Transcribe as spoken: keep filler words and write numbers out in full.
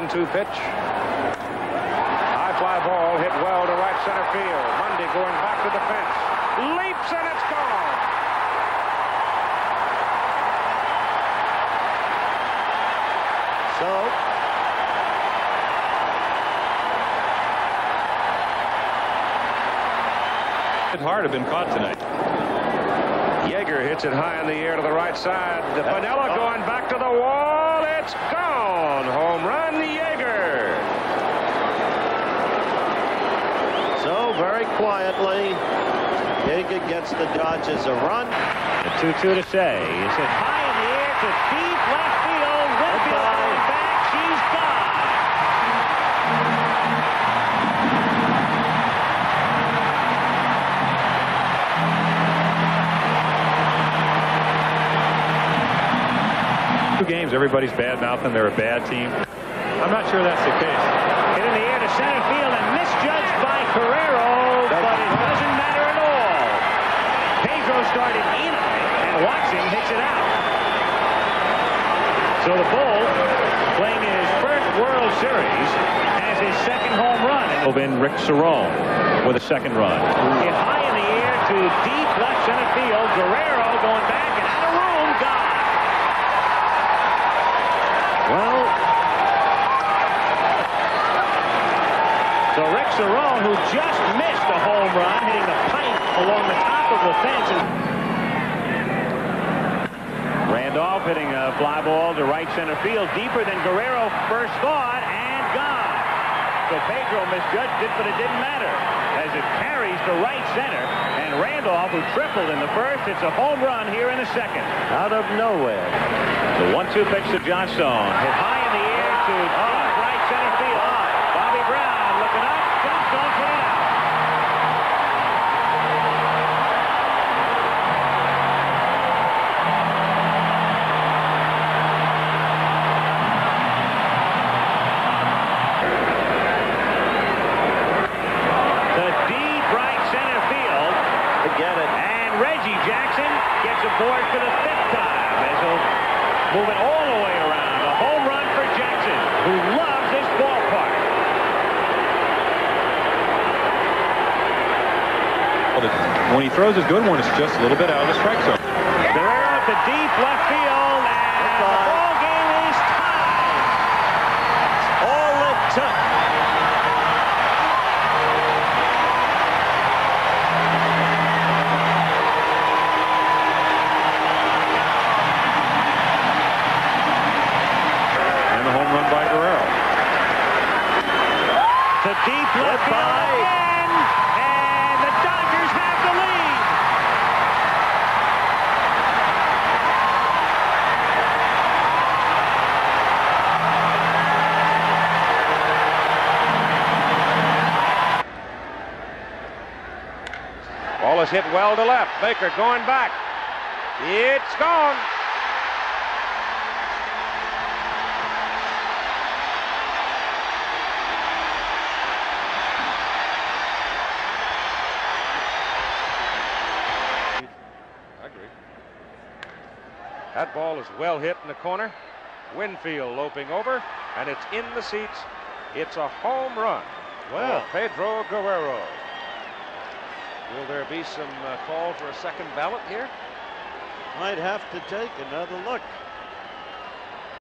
one two pitch. High fly ball hit well to right center field. Mundy going back to the fence. Leaps and it's gone. So hard have been caught tonight. Yeager hits it high in the air to the right side. The Piniella going back to the wall. It's gone. Home run, Yeager. So very quietly, Yeager gets the Dodgers a run. The two two to say. It's hit high in the air to deep left field. Winfield going back. She's gone. Two games, everybody's bad mouthing. They're a bad team. I'm not sure that's the case. Hit in the air to center field and misjudged by Guerrero, but it doesn't matter at all. Pedro started in on it, and Watson hits it out. So the Bull, playing in his first World Series, has his second home run. And in Rick Cerrone with a second run. Hit high in the air to deep left center field. Guerrero going back and out of room, gone. Well, so Rick Cerrone, who just missed a home run, hitting the pipe along the top of the fence. Randolph hitting a fly ball to right center field, deeper than Guerrero first thought, and gone. So Pedro misjudged it, but it didn't matter, as it carries to right center, and Randolph, who tripled in the first, hits a home run here in the second. out of nowhere. The one two pitch to Johnstone. Hit high in the air to deep right center field. Bobby Brown looking up. Johnstone put it out. The deep right center field. Forget it. And Reggie Jackson gets aboard for the fifth time. As he'll move it all the way around. A home run for Jackson, who loves this ballpark. When he throws a good one, it's just a little bit out of the strike zone. Guerrero at the deep left field, and the ball game is tied. All it took. And the home run by Guerrero. To deep left field again, and the Dodgers have the lead. Ball is hit well to left. Baker going back. It's gone. I agree. That ball is well hit in the corner. Winfield loping over, and it's in the seats. It's a home run. Well, Pedro Guerrero. Will there be some uh, call for a second ballot here? Might have to take another look.